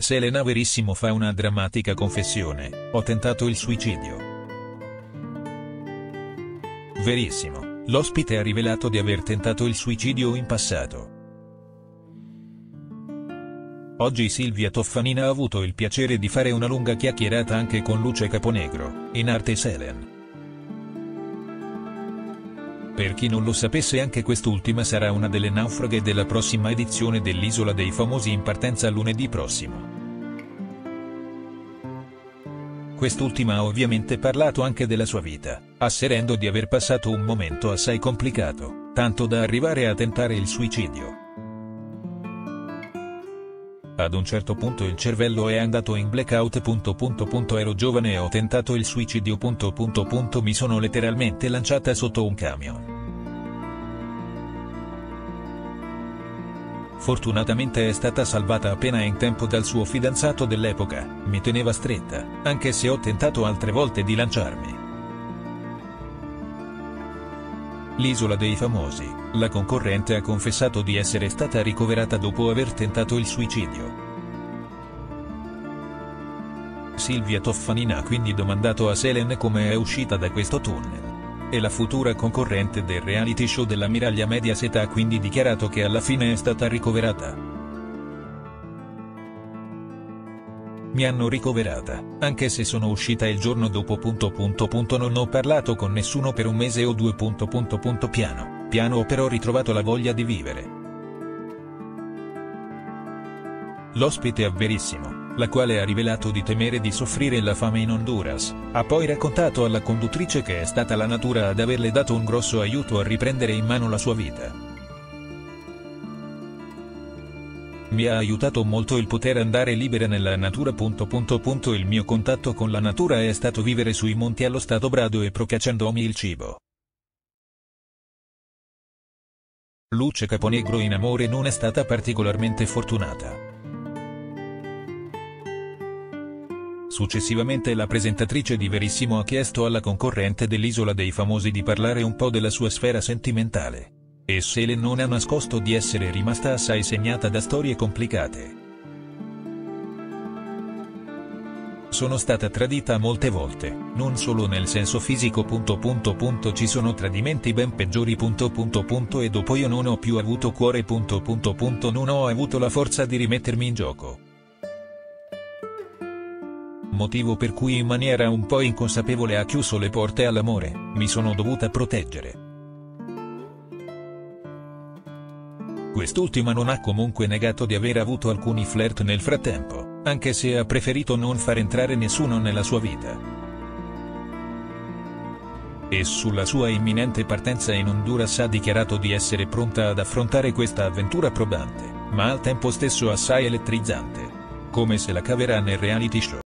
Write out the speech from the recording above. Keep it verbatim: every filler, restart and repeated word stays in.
Selena Verissimo fa una drammatica confessione: ho tentato il suicidio. Verissimo, l'ospite ha rivelato di aver tentato il suicidio in passato. Oggi Silvia Toffanin ha avuto il piacere di fare una lunga chiacchierata anche con Luce Caponegro, in arte Selen. Per chi non lo sapesse, anche quest'ultima sarà una delle naufraghe della prossima edizione dell'Isola dei Famosi in partenza lunedì prossimo. Quest'ultima ha ovviamente parlato anche della sua vita, asserendo di aver passato un momento assai complicato, tanto da arrivare a tentare il suicidio. Ad un certo punto il cervello è andato in blackout. Punto, punto, punto, ero giovane e ho tentato il suicidio. Punto, punto, punto, mi sono letteralmente lanciata sotto un camion. Fortunatamente è stata salvata appena in tempo dal suo fidanzato dell'epoca, mi teneva stretta, anche se ho tentato altre volte di lanciarmi. L'Isola dei Famosi, la concorrente ha confessato di essere stata ricoverata dopo aver tentato il suicidio. Silvia Toffanin ha quindi domandato a Selen come è uscita da questo tunnel. E la futura concorrente del reality show dell'ammiraglia Mediaset ha quindi dichiarato che alla fine è stata ricoverata. Mi hanno ricoverata, anche se sono uscita il giorno dopo. Punto, punto, punto, non ho parlato con nessuno per un mese o due. Punto, punto, punto, piano, piano ho però ritrovato la voglia di vivere. L'ospite a Verissimo, la quale ha rivelato di temere di soffrire la fame in Honduras, ha poi raccontato alla conduttrice che è stata la natura ad averle dato un grosso aiuto a riprendere in mano la sua vita. Mi ha aiutato molto il poter andare libera nella natura. Punto, punto, punto, il mio contatto con la natura è stato vivere sui monti allo stato brado e procurandomi il cibo. Luce Caponegro in amore non è stata particolarmente fortunata. Successivamente la presentatrice di Verissimo ha chiesto alla concorrente dell'Isola dei Famosi di parlare un po' della sua sfera sentimentale. E Selen non ha nascosto di essere rimasta assai segnata da storie complicate. Sono stata tradita molte volte, non solo nel senso fisico. Punto, punto, punto, ci sono tradimenti ben peggiori. Punto, punto, punto, e dopo io non ho più avuto cuore. Punto, punto, punto, non ho avuto la forza di rimettermi in gioco. Motivo per cui in maniera un po' inconsapevole ha chiuso le porte all'amore, mi sono dovuta proteggere. Quest'ultima non ha comunque negato di aver avuto alcuni flirt nel frattempo, anche se ha preferito non far entrare nessuno nella sua vita. E sulla sua imminente partenza in Honduras ha dichiarato di essere pronta ad affrontare questa avventura probante, ma al tempo stesso assai elettrizzante. Come se la caverà nel reality show.